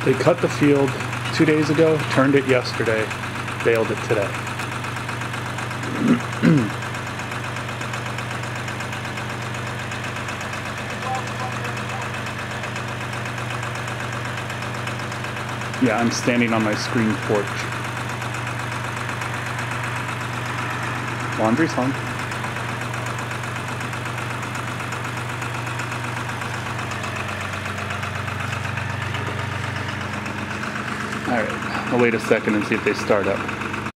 They cut the field 2 days ago, turned it yesterday, baled it today. Yeah, I'm standing on my screen porch. Laundry's hung. Alright, I'll wait a second and see if they start up.